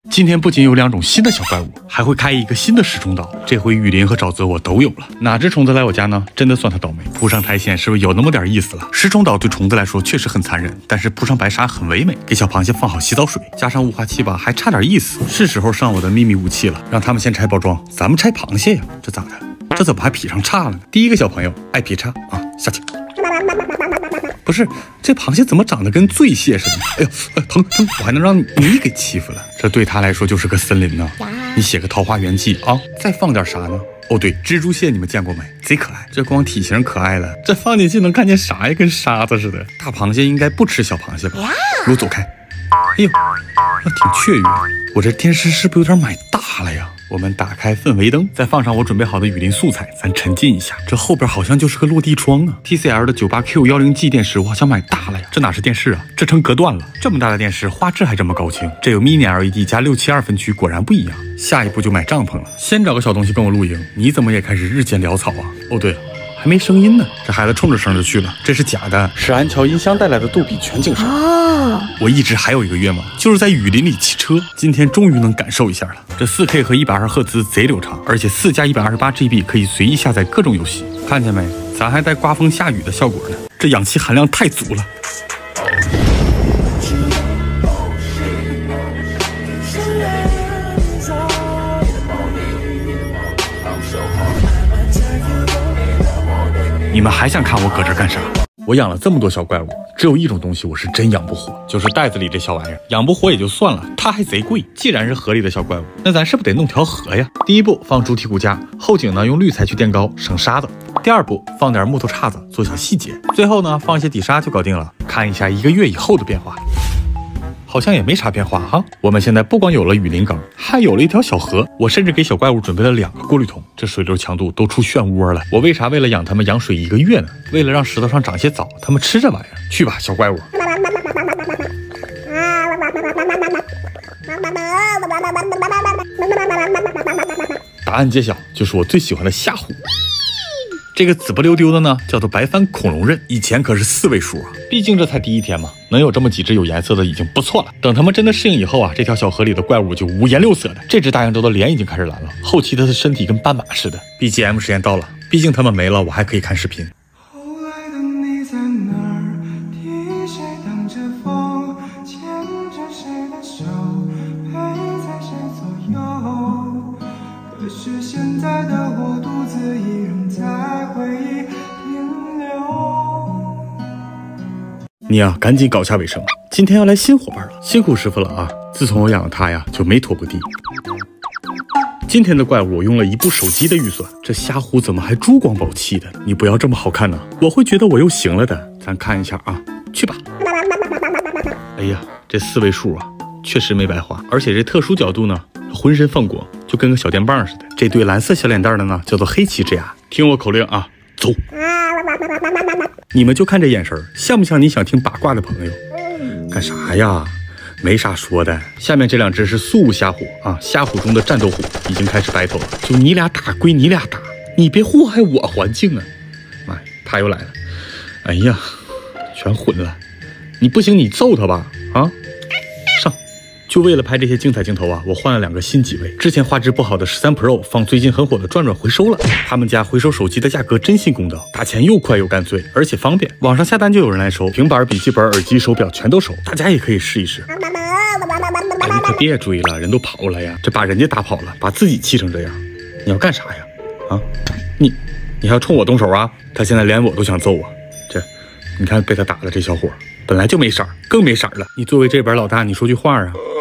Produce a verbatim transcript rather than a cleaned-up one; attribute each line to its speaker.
Speaker 1: 今天不仅有两种新的小怪物，还会开一个新的食虫岛。这回雨林和沼泽我都有了，哪只虫子来我家呢？真的算它倒霉。铺上苔藓是不是有那么点意思了？食虫岛对虫子来说确实很残忍，但是铺上白沙很唯美。给小螃蟹放好洗澡水，加上雾化器吧，还差点意思。是时候上我的秘密武器了，让他们先拆包装，咱们拆螃蟹呀。这咋的？这怎么还劈上叉了呢？第一个小朋友爱劈叉啊，下去。不是，这螃蟹怎么长得跟醉蟹似的？哎呦，呃、疼疼！我还能让你给欺负了，这对他来说就是个森林呢。你写个桃花源记啊，再放点啥呢？哦对，蜘蛛蟹你们见过没？贼可爱，这光体型可爱了，这放进去能看见啥呀？跟沙子似的。大螃蟹应该不吃小螃蟹吧？给我走开！哎呦，那挺雀跃。我这电视是不是有点买大了呀？我们打开氛围灯，再放上我准备好的雨林素材，咱沉浸一下。这后边好像就是个落地窗啊。T C L 的 九八 Q 一零 G 电视，我好像买大了呀。这哪是电视啊？这成隔断了。这么大的电视，画质还这么高清。这有 Mini L E D 加六七二分区，果然不一样。下一步就买帐篷了。先找个小东西跟我露营。你怎么也开始日渐潦草啊？哦对了。还没声音呢，这孩子冲着声就去了，这是假的，是安桥音箱带来的杜比全景声。哦，我一直还有一个愿望，就是在雨林里骑车，今天终于能感受一下了。这 四 K 和一百二十赫兹贼流畅，而且四加一百二十八 G B 可以随意下载各种游戏，看见没？咱还带刮风下雨的效果呢，这氧气含量太足了。你们还想看我搁这干啥？我养了这么多小怪物，只有一种东西我是真养不活，就是袋子里这小玩意儿。养不活也就算了，它还贼贵。既然是河里的小怪物，那咱是不是得弄条河呀？第一步放主体骨架，后颈呢用滤材去垫高，省沙子。第二步放点木头叉子做小细节，最后呢放一些底沙就搞定了。看一下一个月以后的变化。好像也没啥变化哈。我们现在不光有了雨林缸，还有了一条小河。我甚至给小怪物准备了两个过滤桶，这水流强度都出漩涡了。我为啥为了养它们养水一个月呢？为了让石头上长些藻，它们吃这玩意儿。去吧，小怪物。答案揭晓，就是我最喜欢的虾虎。这个紫不溜丢的呢，叫做白帆恐龙刃，以前可是四位数啊，毕竟这才第一天嘛，能有这么几只有颜色的已经不错了。等他们真的适应以后啊，这条小河里的怪物就五颜六色的。这只大洋洲的脸已经开始蓝了，后期它的身体跟斑马似的。B G M 时间到了，毕竟他们没了，我还可以看视频。后来的你在哪儿？替谁挡着风？牵着谁的手？陪在谁左右？可是现在的我独自一人在回忆停留。你呀、啊，赶紧搞下卫生，今天要来新伙伴了，辛苦师傅了啊！自从我养了它呀，就没拖过地。今天的怪物我用了一部手机的预算，这虾虎怎么还珠光宝气的？你不要这么好看呢、啊，我会觉得我又行了的。咱看一下啊，去吧。哎呀，这四位数啊，确实没白花，而且这特殊角度呢，浑身放光，就跟个小电棒似的。这对蓝色小脸蛋的呢，叫做黑鳍之牙。听我口令啊，走！你们就看这眼神，像不像你想听八卦的朋友？干啥呀？没啥说的。下面这两只是苏武虾虎啊，虾虎中的战斗虎，已经开始 battle 了。就你俩打归你俩打，你别祸害我环境啊！妈呀，他又来了！哎呀，全混了！你不行，你揍他吧！啊，上！就为了拍这些精彩镜头啊，我换了两个新机位。之前画质不好的十三 Pro 放最近很火的转转回收了。他们家回收手机的价格真心公道，打钱又快又干脆，而且方便。网上下单就有人来收，平板、笔记本、耳机、手表全都收，大家也可以试一试。哎，你可别追了，人都跑了呀！这把人家打跑了，把自己气成这样，你要干啥呀？啊，你你还要冲我动手啊？他现在连我都想揍啊！这，你看被他打的这小伙，本来就没色儿，更没色儿了。你作为这边老大，你说句话啊！